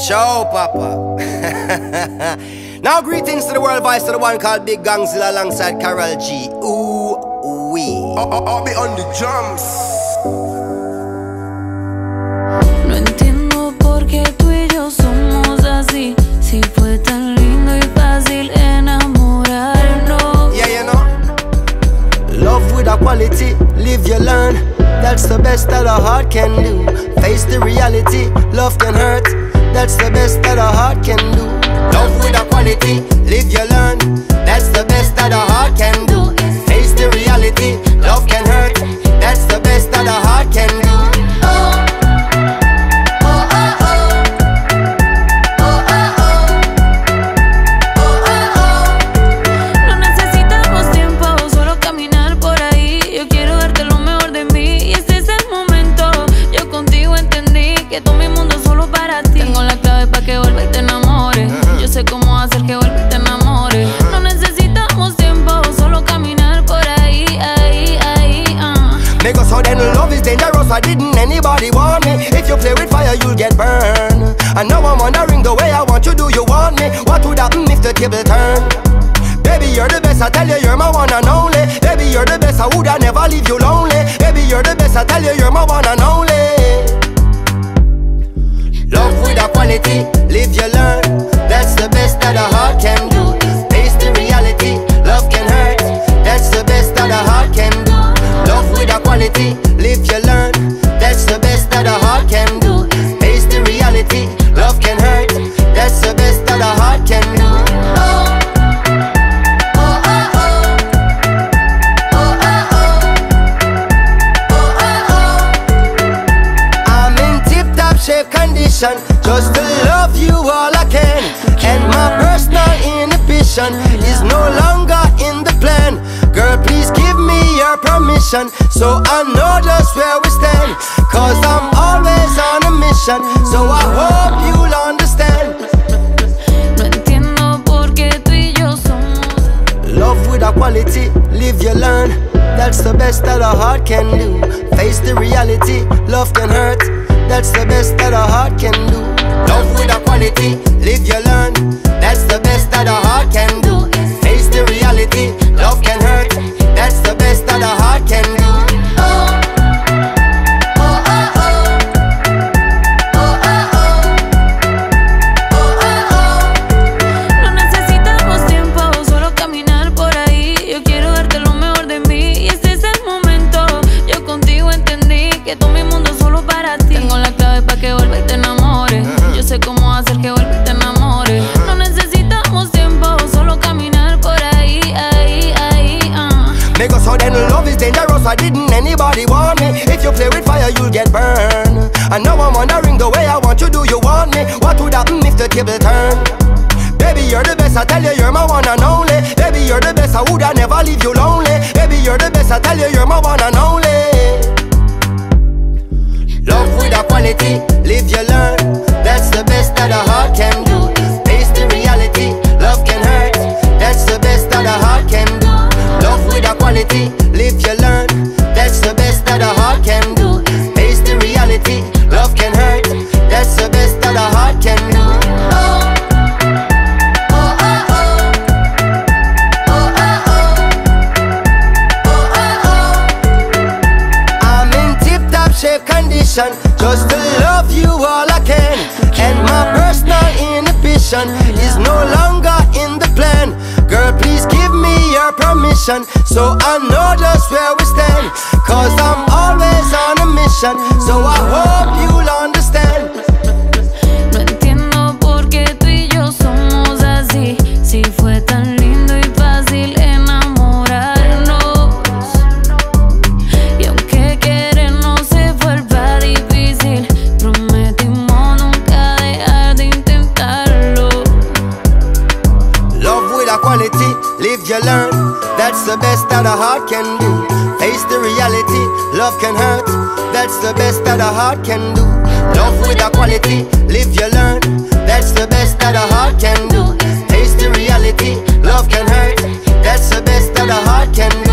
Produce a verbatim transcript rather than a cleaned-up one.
Ciao, Papa. Now, greetings to the world voice of the one called Big Gangzilla alongside Karol G. Ooh, wee. I'll, I'll be on the drums. No entiendo por qué tú y yo somos así. Si fue tan lindo y fácil enamorarnos. Yeah, you know. Love with a quality, live you learn. That's the best that a heart can do. Face the reality, love can hurt. That's the best that a heart can do. Love with a quality, live you learn. That's the best that a heart can do. Face the reality, love can hurt. That's the best that a heart can do. Oh. Que todo mi mundo es solo para ti. Tengo la clave para que vuelva y te enamores. Yo sé cómo hacer que vuelva y te enamores. No necesitamos tiempo, solo caminar por ahí, ahí, ahí, uh. Because so then love is dangerous, why didn't anybody want me? If you play with fire, you'll get burned. And now I'm wondering the way I want you, do you want me? What would happen if the table turned? Baby, you're the best, I tell you, you're my one and only. Baby, you're the best, I would I never leave you lonely. Baby, you're the best, I tell you, you're my one and only. Love with a quality, live you learn. That's the best that a heart can do. Face the reality, love can hurt. That's the best that a heart can do. Love with a quality, live you learn. That's the best that a heart can do. Face the reality, love can hurt. That's the best that a heart can do. Oh. Shape condition, just to love you all I can. And my personal inhibition is no longer in the plan. Girl, please give me your permission, so I know just where we stand. Cause I'm always on a mission, so I hope you'll understand. No entiendo por qué tú y yo somos. Love with a quality, live you learn. That's the best that a heart can do. Face the reality, love can hurt. That's the best that a heart can do. Love with a quality, live you learn. That's the best that a heart can do. Face the reality, love can hurt. That's the best that a heart can do. Oh. Cómo hacer que vuelva y te enamores. No necesitamos tiempo, solo caminar por ahí, ahí, ahí, uh. Because so then love is dangerous, why didn't anybody want me? If you play with fire, you'll get burned. And now I'm wondering the way I want you, do you want me? What would happen if the table turned? Baby, you're the best, I tell you, you're my one and only. Baby, you're the best, I would I never leave you lonely. Baby, you're the best, I tell you, you're my one and only. Love with a quality, live you learn. That's the best that a heart can do. Face the reality, love can hurt. That's the best that a heart can do. Love with a quality, live you learn. That's the best that a heart can do. Face the reality, love can hurt. That's the best that a heart can do. Oh. Condition, just to love you all I can. And my personal inhibition is no longer in the plan. Girl, please give me your permission, so I know just where we stand. Cause I'm always on a mission, so I hope you'll understand. No entiendo por qué tú y yo somos así. Si fue tan lindo y fácil enamorarnos. Y aunque querernos se vuelva difícil, prometimos nunca dejar de intentarlo. Love with a quality, live you learn. That's the best that a heart can do. Face the reality, love can hurt. That's the best that a heart can do. Love with a quality, live you learn. That's the best that a heart can do. Face the reality, love can hurt. That's the best that a heart can do.